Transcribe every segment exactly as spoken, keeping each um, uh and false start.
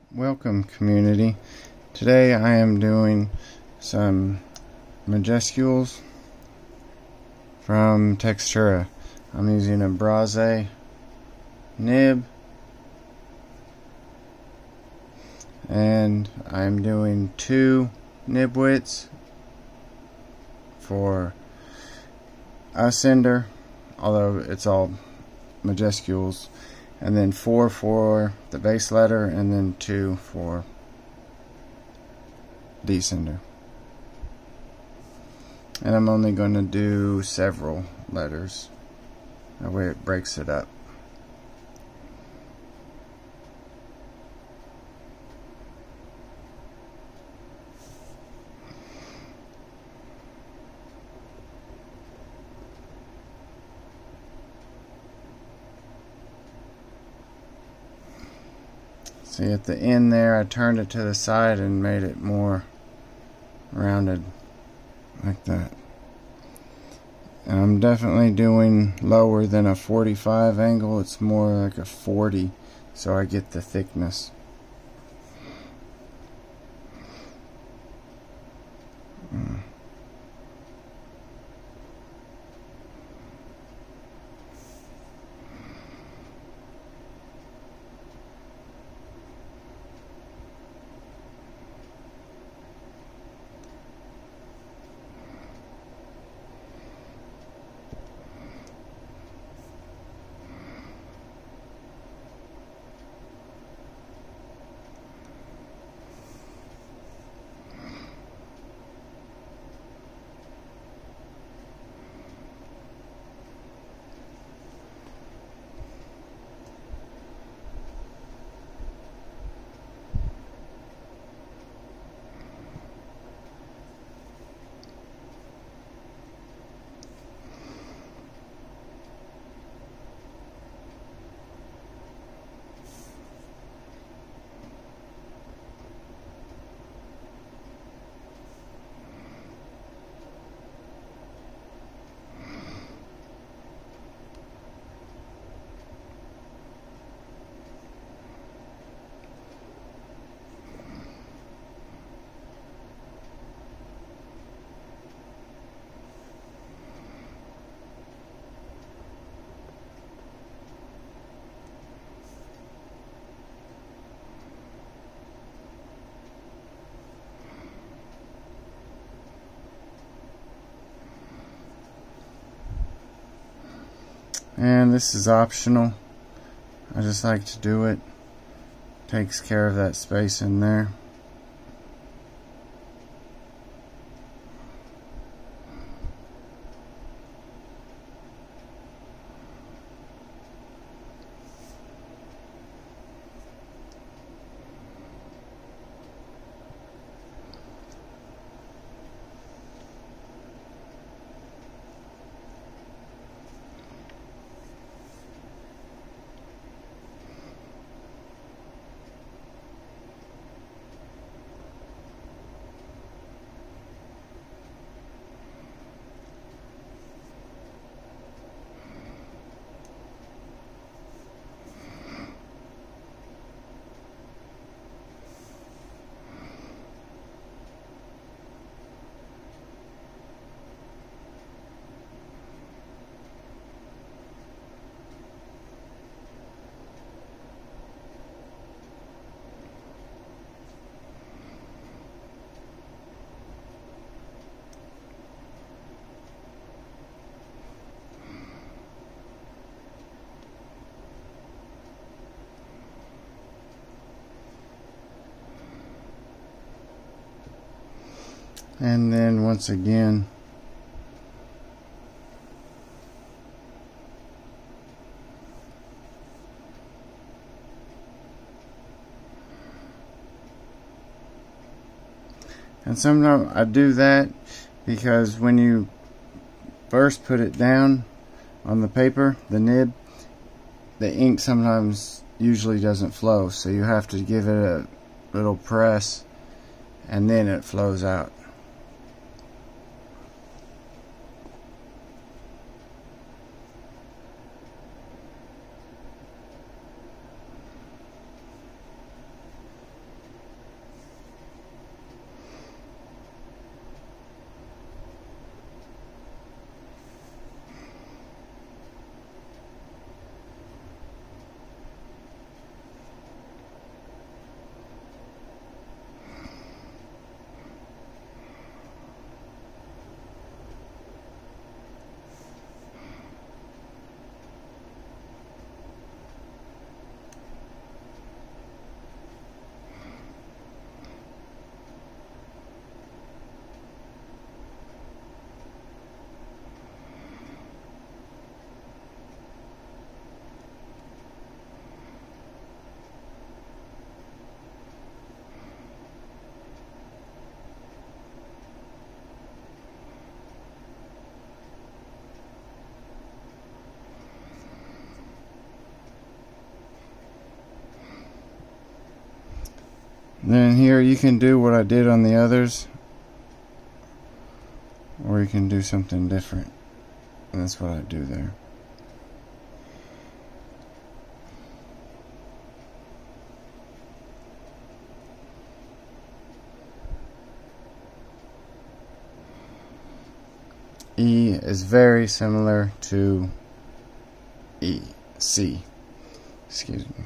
Welcome, community. Today I am doing some majuscules from Textura. I'm using a Brase nib, and I'm doing two nib widths for Ascender, although it's all majuscules, and then four for the base letter, and then two for Descender. And I'm only going to do several letters, that way it breaks it up. See, at the end there, I turned it to the side and made it more rounded like that. And I'm definitely doing lower than a forty-five angle. It's more like a forty, so I get the thickness. Mm. And this is optional. I just like to do it. Takes care of that space in there. And then once again, and sometimes I do that because when you first put it down on the paper, the nib, the ink sometimes usually doesn't flow, so you have to give it a little press and then it flows out. Then here you can do what I did on the others, or you can do something different. And that's what I do there. E is very similar to E, C. Excuse me.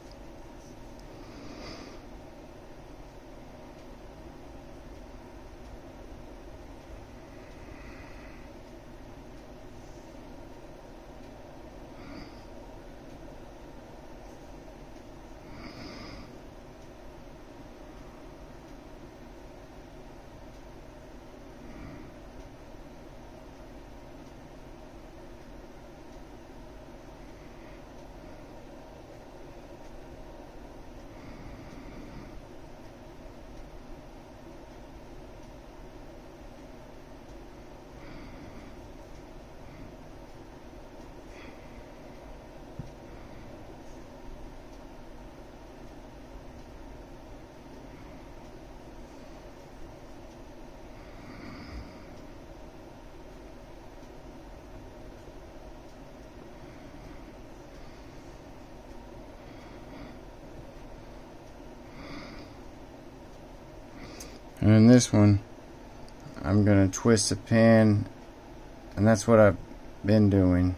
And in this one, I'm going to twist the pen, and that's what I've been doing.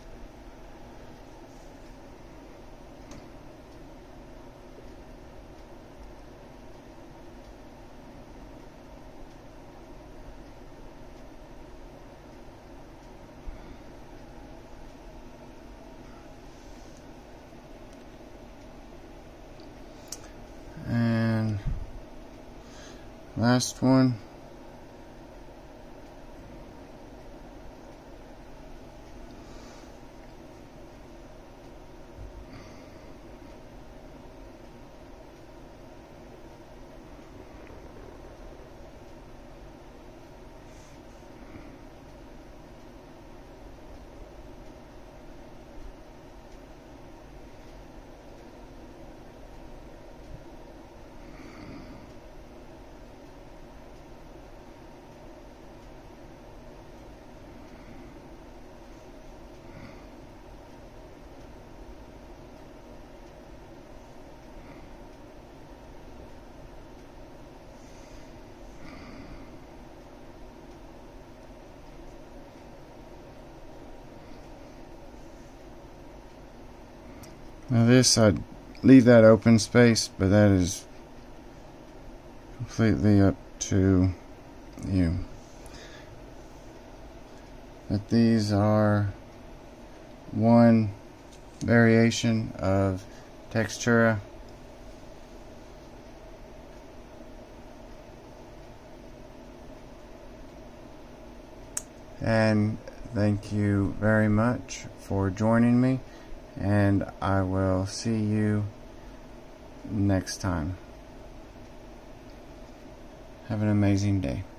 And last one. Now this, I'd leave that open space, but that is completely up to you. But these are one variation of Textura. And thank you very much for joining me, and I will see you next time. Have an amazing day.